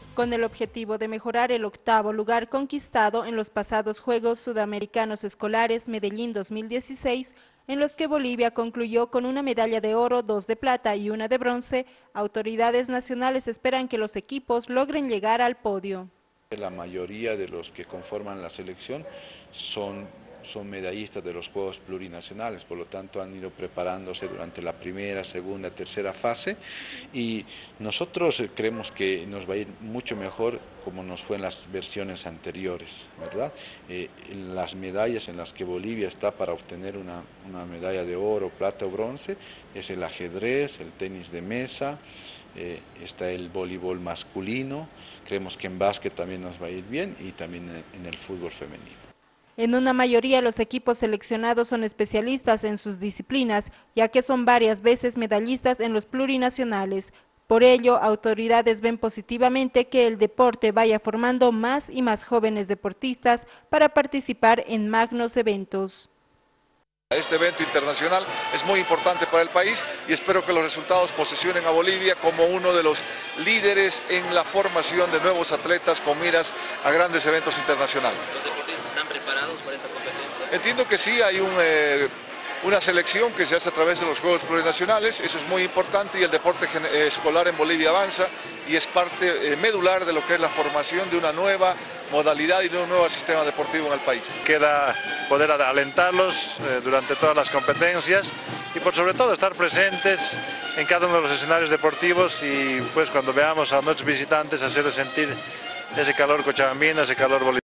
con el objetivo de mejorar el octavo lugar conquistado en los pasados Juegos Sudamericanos Escolares Medellín 2016, en los que Bolivia concluyó con una medalla de oro, 2 de plata y 1 de bronce. Autoridades nacionales esperan que los equipos logren llegar al podio. La mayoría de los que conforman la selección son medallistas de los Juegos Plurinacionales, por lo tanto han ido preparándose durante la primera, segunda, tercera fase y nosotros creemos que nos va a ir mucho mejor como nos fue en las versiones anteriores, ¿verdad? Las medallas en las que Bolivia está para obtener una medalla de oro, plata o bronce es el ajedrez, el tenis de mesa, está el voleibol masculino, creemos que en básquet también nos va a ir bien y también en el fútbol femenino. En una mayoría los equipos seleccionados son especialistas en sus disciplinas, ya que son varias veces medallistas en los plurinacionales. Por ello, autoridades ven positivamente que el deporte vaya formando más y más jóvenes deportistas para participar en magnos eventos. Este evento internacional es muy importante para el país y espero que los resultados posicionen a Bolivia como uno de los líderes en la formación de nuevos atletas con miras a grandes eventos internacionales. ¿Los deportistas están preparados para esta competencia? Entiendo que sí, hay una selección que se hace a través de los Juegos Plurinacionales, eso es muy importante y el deporte escolar en Bolivia avanza y es parte medular de lo que es la formación de una nueva modalidad y de un nuevo sistema deportivo en el país. Queda poder alentarlos durante todas las competencias y por sobre todo estar presentes en cada uno de los escenarios deportivos y pues cuando veamos a nuestros visitantes hacerles sentir ese calor cochabambino, ese calor boliviano.